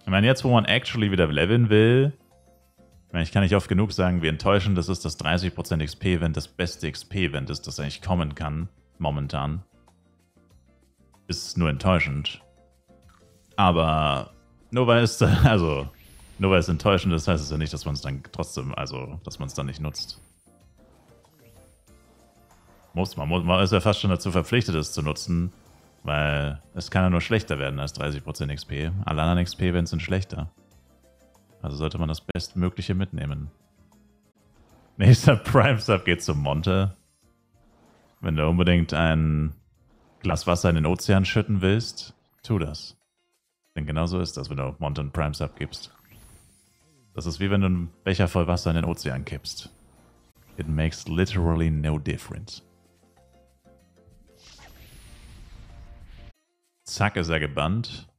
Ich meine, jetzt, wo man actually wieder leveln will, ich kann nicht oft genug sagen, wie enttäuschend das ist, dass 30% XP-Event das beste XP-Event ist, das eigentlich kommen kann, momentan. Ist nur enttäuschend. Aber nur weil es, nur weil es enttäuschend ist, heißt es ja nicht, dass man es dann trotzdem, dass man es dann nicht nutzt. Man ist ja fast schon dazu verpflichtet, es zu nutzen, weil es kann ja nur schlechter werden als 30% XP. Alle anderen XP-Events sind schlechter. Also sollte man das Bestmögliche mitnehmen. Nächster Prime-Sub geht zum Monte. Wenn du unbedingt ein Glas Wasser in den Ozean schütten willst, tu das. Denn genau so ist das, wenn du Monte einen Prime-Sub gibst. Das ist wie wenn du einen Becher voll Wasser in den Ozean kippst. It makes literally no difference. Zack ist er gebannt.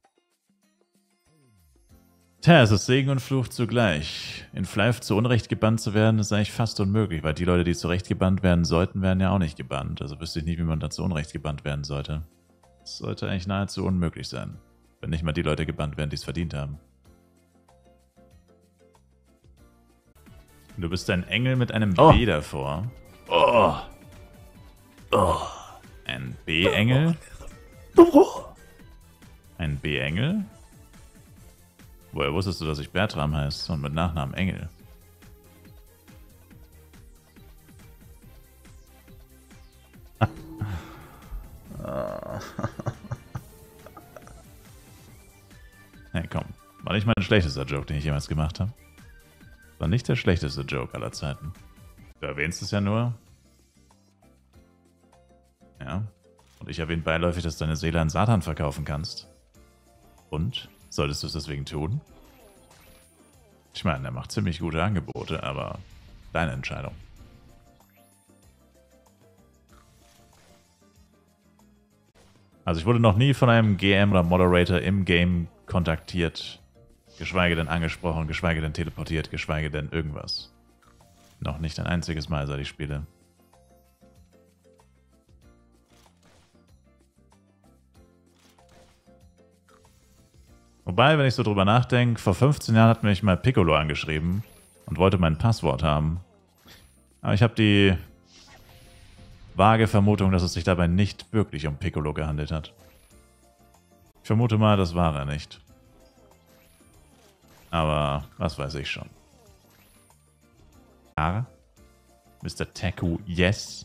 Tja, es ist Segen und Fluch zugleich. In Flyf zu Unrecht gebannt zu werden, ist eigentlich fast unmöglich, weil die Leute, die zu Recht gebannt werden sollten, werden ja auch nicht gebannt. Also wüsste ich nicht, wie man da zu Unrecht gebannt werden sollte. Das sollte eigentlich nahezu unmöglich sein, wenn nicht mal die Leute gebannt werden, die es verdient haben. Du bist ein Engel mit einem B davor. Oh. Oh. Ein B-Engel? Ein B-Engel? Woher wusstest du, dass ich Bertram heiße und mit Nachnamen Engel? Hey, komm. War nicht mein schlechtester Joke, den ich jemals gemacht habe. War nicht der schlechteste Joke aller Zeiten. Du erwähnst es ja nur. Ja. Und ich erwähne beiläufig, dass du deine Seele an Satan verkaufen kannst. Und? Solltest du es deswegen tun? Ich meine, er macht ziemlich gute Angebote, aber deine Entscheidung. Also ich wurde noch nie von einem GM oder Moderator im Game kontaktiert, geschweige denn angesprochen, geschweige denn teleportiert, geschweige denn irgendwas. Noch nicht ein einziges Mal, seit ich spiele. Wobei, wenn ich so drüber nachdenke, vor 15 Jahren hat mich mal Piccolo angeschrieben und wollte mein Passwort haben. Aber ich habe die vage Vermutung, dass es sich dabei nicht wirklich um Piccolo gehandelt hat. Ich vermute mal, das war er nicht. Aber was weiß ich schon. Ja. Mr. Taku, yes.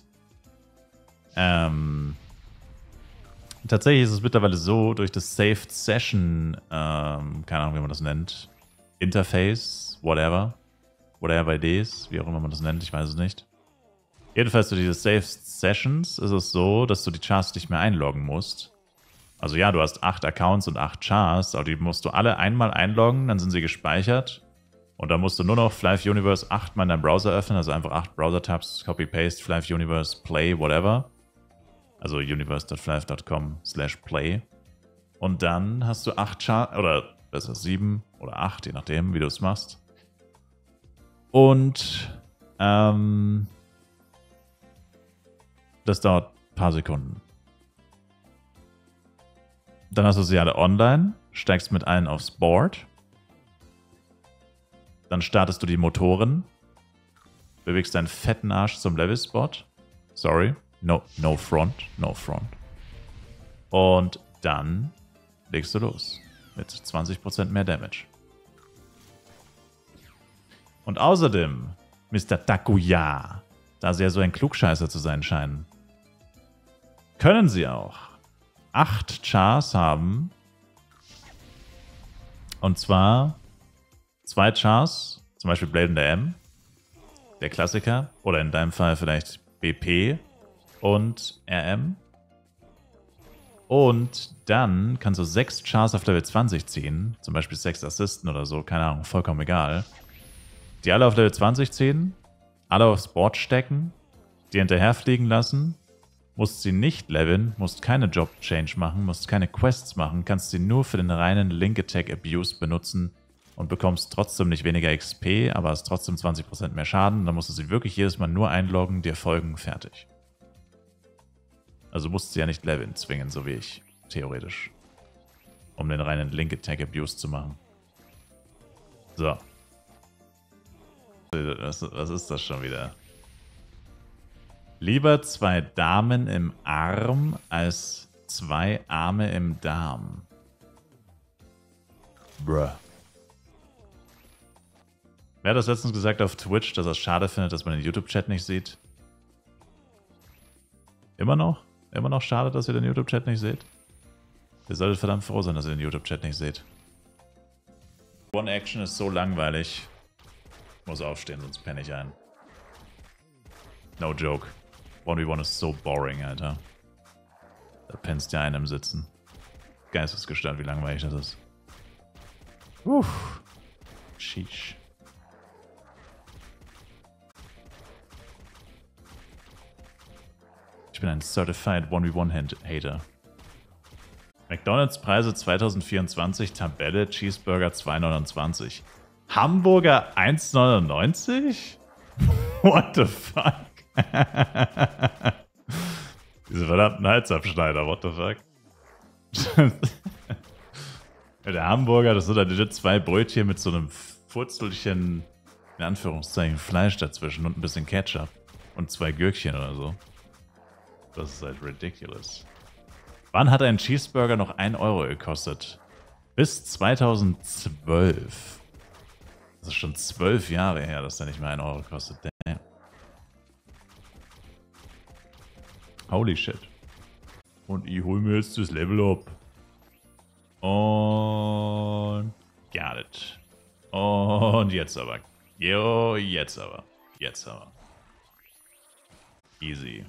Tatsächlich ist es mittlerweile so, durch das Saved Session, keine Ahnung, wie man das nennt, Interface, whatever it is, wie auch immer man das nennt, ich weiß es nicht. Jedenfalls durch diese Saved Sessions ist es so, dass du die Chars nicht mehr einloggen musst. Also ja, du hast 8 Accounts und 8 Chars, aber die musst du alle einmal einloggen, dann sind sie gespeichert. Und dann musst du nur noch Flyf Universe 8 mal in deinem Browser öffnen, also einfach 8 Browser-Tabs, Copy-Paste, Flyf Universe, Play, whatever. Also universe.flyf.com/play. Und dann hast du 8 Chars, oder besser 7 oder 8, je nachdem, wie du es machst. Und das dauert ein paar Sekunden. Dann hast du sie alle online, steigst mit allen aufs Board. Dann startest du die Motoren, bewegst deinen fetten Arsch zum Level-Spot. Sorry. No front. Und dann legst du los. Mit 20% mehr Damage. Und außerdem, Mr. Takuya, da sie ja so ein Klugscheißer zu sein scheinen, können sie auch 8 Chars haben. Und zwar 2 Chars, zum Beispiel Blade in der M, der Klassiker, oder in deinem Fall vielleicht BP und RM. Und dann kannst du 6 Chars auf Level 20 ziehen, zum Beispiel 6 Assisten oder so, keine Ahnung, vollkommen egal. Die alle auf Level 20 ziehen, alle aufs Board stecken, die hinterherfliegen lassen, musst sie nicht leveln, musst keine Job-Change machen, musst keine Quests machen, kannst sie nur für den reinen Link-Attack-Abuse benutzen und bekommst trotzdem nicht weniger XP, aber hast trotzdem 20% mehr Schaden. Dann musst du sie wirklich jedes Mal nur einloggen, dir folgen, fertig. Also musst du sie ja nicht leveln zwingen, so wie ich, theoretisch. Um den reinen Link-Attack-Abuse zu machen. So. Was ist das schon wieder? Lieber 2 Damen im Arm als 2 Arme im Darm. Bruh. Wer hat das letztens gesagt auf Twitch, dass er es schade findet, dass man den YouTube-Chat nicht sieht? Immer noch? Immer noch schade, dass ihr den YouTube-Chat nicht seht? Ihr solltet verdammt froh sein, dass ihr den YouTube-Chat nicht seht. One Action ist so langweilig. Ich muss aufstehen, sonst penne ich ein. No joke. 1v1 ist so boring, Alter. Da pennst du ein im Sitzen. Geistesgestört, wie langweilig das ist. Sheesh. Ich bin ein Certified 1v1-Hater. McDonald's Preise 2024, Tabelle, Cheeseburger 2,29. Hamburger 1,99? What the fuck? Diese verdammten Halsabschneider, what the fuck? Der Hamburger, das sind halt legit 2 Brötchen mit so einem Furzelchen, in Anführungszeichen, Fleisch dazwischen und ein bisschen Ketchup. Und 2 Gürkchen oder so. Das ist halt ridiculous. Wann hat ein Cheeseburger noch 1 Euro gekostet? Bis 2012. Das ist schon 12 Jahre her, dass der nicht mehr 1 Euro kostet. Damn. Holy shit. Und ich hol mir jetzt das Level up. Und got it. Und jetzt aber. Jo, jetzt aber. Jetzt aber. Easy.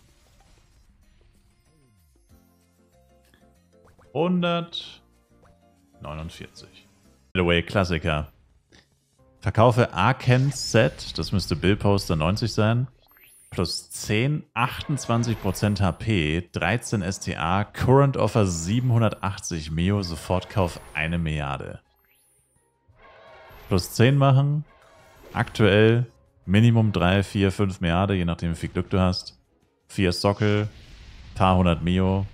149. By the way, Klassiker. Verkaufe Arcane Set, das müsste Bill Poster 90 sein. Plus 10, 28% HP, 13 STA, Current Offer 780 Mio, Sofortkauf 1 Milliarde. Plus 10 machen, aktuell Minimum 3, 4, 5 Milliarde, je nachdem wie viel Glück du hast. 4 Sockel, paar 100 Mio,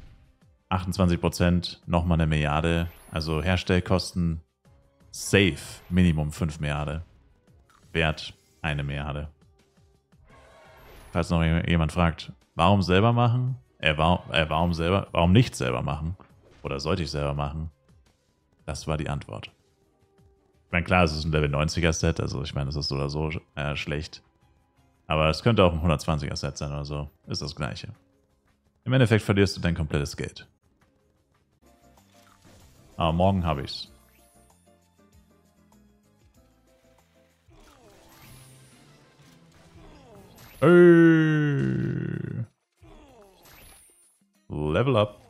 28%, nochmal 1 Milliarde. Also Herstellkosten safe, Minimum 5 Milliarde. Wert 1 Milliarde. Falls noch jemand fragt, warum selber machen? Warum nicht selber machen? Oder sollte ich selber machen? Das war die Antwort. Ich meine, klar, es ist ein Level 90er Set, also ich meine, es ist so oder so schlecht. Aber es könnte auch ein 120er Set sein oder so. Ist das gleiche. Im Endeffekt verlierst du dein komplettes Geld. Aber morgen habe ich's. Level up.